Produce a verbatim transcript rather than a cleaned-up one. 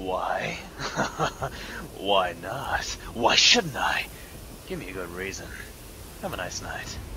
Why? Why not? Why shouldn't I? Give me a good reason. Have a nice night.